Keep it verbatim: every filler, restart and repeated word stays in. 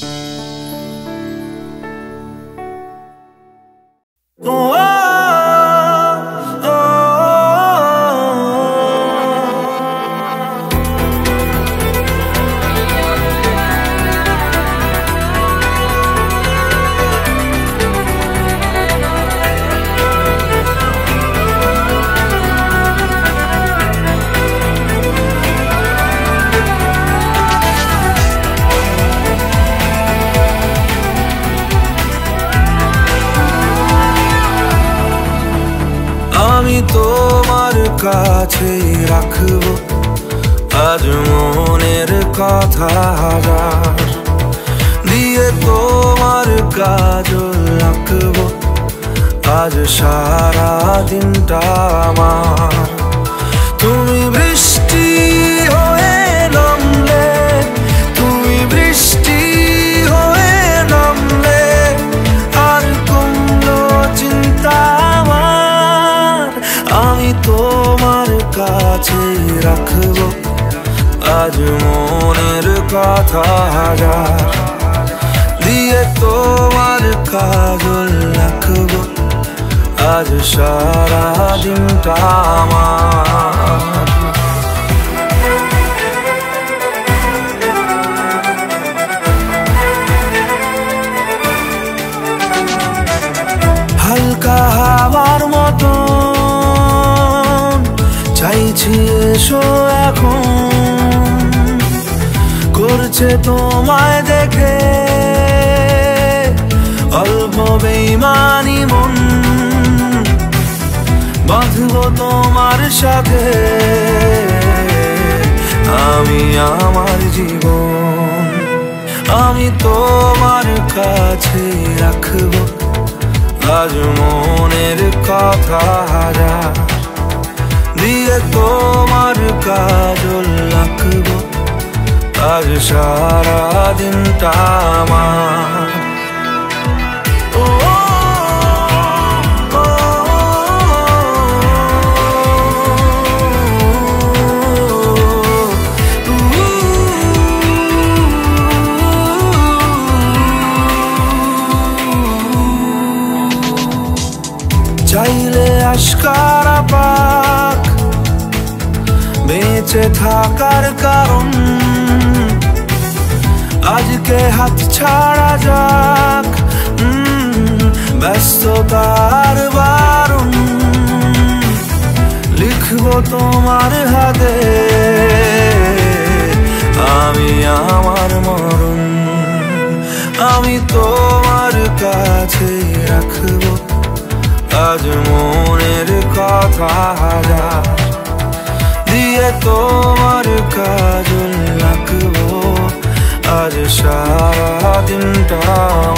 তোমার কাছে রাখবো আজ মনের কথা হাজার দিয়ে তোমার কাজল রাখবো আজ সারা দিনটা আমার। তুমি বৃষ্টি হয়ে নামলে, তুমি বৃষ্টি হয়ে নামলে আর কোনো চিন্তা আমার। আমি তোমার কাছে রাখবো আজ মনের কথা হাজার দিয়ে তোমার কাজল রাখবো আজ সারা দিনটা আমার। হালকা হাওয়ার মতো চাইছি এসো এখন, করছে তোমায় দেখে অল্প বেইমানি মন। বাঁধবো তোমার সাথে আমি আমার জীবন। আমি তোমার কাছে রাখবো আজ মনের কথা হাজার দিয়ে তোমার কাজল রাখবো আজ সারা দিনটা আমার। চাইলে আশকারা পাক বেঁচে থাকার কারণ, আজকে হাত ছাড়া যাক ব্যস্ততার বারণ। লিখবো তোমার হাতে আমি আমার মরণ। আমি তোমার কাছে রাখবো আজ মনের কথা হাজার দিয়ে তোমার কাজল রাখবো আজ সারা দিনটা